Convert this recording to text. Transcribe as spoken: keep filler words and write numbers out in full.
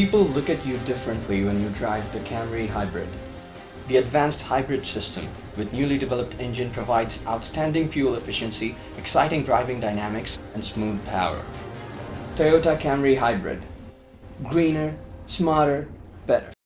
People look at you differently when you drive the Camry Hybrid. The advanced hybrid system with newly developed engine provides outstanding fuel efficiency, exciting driving dynamics, and smooth power. Toyota Camry Hybrid. Greener, smarter, better.